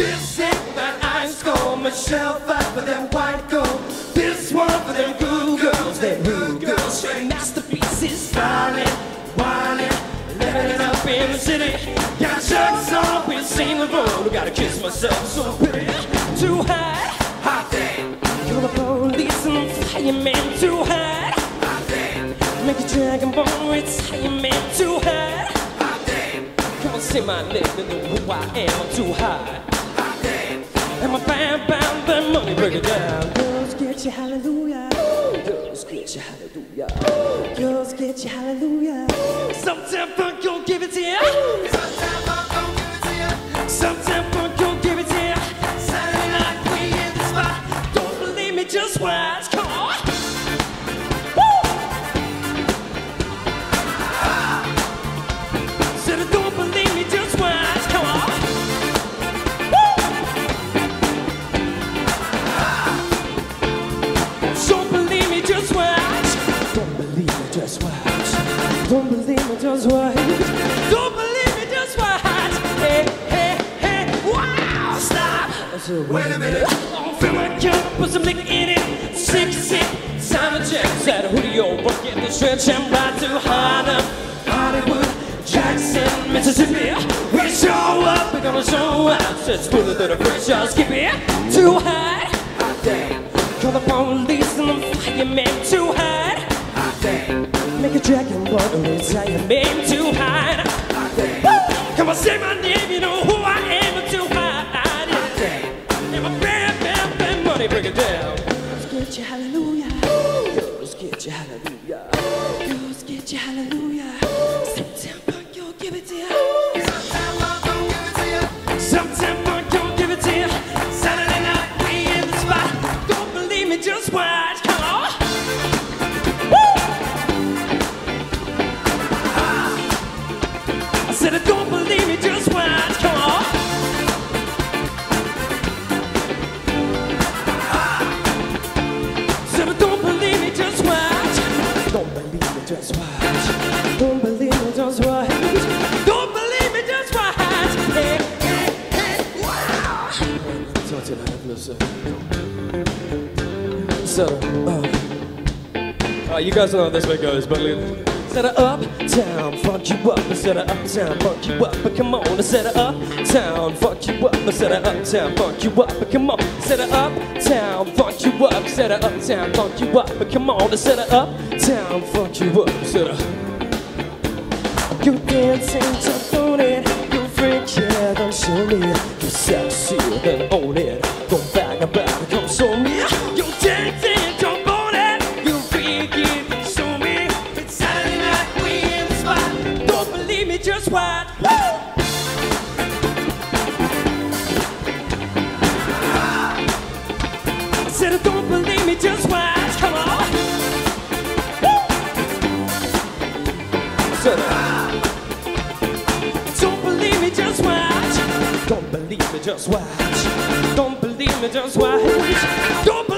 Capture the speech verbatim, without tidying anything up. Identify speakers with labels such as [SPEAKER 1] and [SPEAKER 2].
[SPEAKER 1] This ain't that ice cold Michelle fight for them white gold. This one for them good girls, them good girls, straight masterpieces. Styling, whining, living it up in the city. Got chucks on with Saint Laurent. Gotta kiss myself so pretty. Too high, hot damn. Kill the police and the fireman. Too high, hot damn. Make a dragon bone with fireman. Too high, hot damn. Come on, say my name and know who I am. I'm too high, hot damn. And my bam bam bam money break it down. Girls get you hallelujah. Girls get you hallelujah. Girls get you hallelujah. Sometime funk gon' give it to you. Sometime funk gon' give it to you. Sometime funk gon' give it to you. Saturday night we in the spot. Don't believe me, just watch. Come on. Woo! Said don't believe me, just watch. Come on. Don't believe me, just watch. Don't believe me, just watch. Don't believe me, just watch. Don't believe me, just watch. Hey, hey, hey, wow, stop. Wait a minute. Fill my cup, put some liquor in it. Sick, sick, time to check. Said who do you work in the stretch and ride to Harlem, Hollywood, Jackson, Mississippi. We show up, we're gonna show out. Said spoon it to the fresh, y'all skip it. Too high, hot damn. Call the police and the fireman. Too high, hot damn. Make a dragon water inside your man. Too high, hot damn. Come on, say my name, you know who I am. I'm too high, hot damn. And my bam, bam, bam, money break it down. Girls get you hallelujah. Girls get you hallelujah. Girls get you hallelujah. Sometime funk you'll give it to you. Sometime funk you'll give it to you. Sometime funk you'll give it to you. Saturday night we in the spot. Just watch, come on. Woo! I said I don't believe me, just watch, come on. Said I don't believe me, just watch. Don't believe me, just watch. Don't believe me, just watch. Don't believe me, just watch. Hey, hey, hey, wow. Talk to the high sir. So, uh, uh, you guys know how this way goes, but set her uptown, fuck you up, set her uptown, fuck you up, but come on, set her uptown, fuck you up, set her uptown, fuck you up, but come on, set her uptown, fuck you up, set her uptown, fuck you up, but come on, set her uptown, fuck you up, set her. You dancing, jump on it, you freak, yeah, don't show me, you sexy, then own it, go back and back, come show me. Dancing, jump on it, you freaky, show me. It's Saturday night, we in the spot. Don't believe me, just watch. Woo! I said, don't believe me, just watch. Come on. Woo! I said, don't believe me, just watch. Don't believe me, just watch. Don't believe me, just watch. Don't believe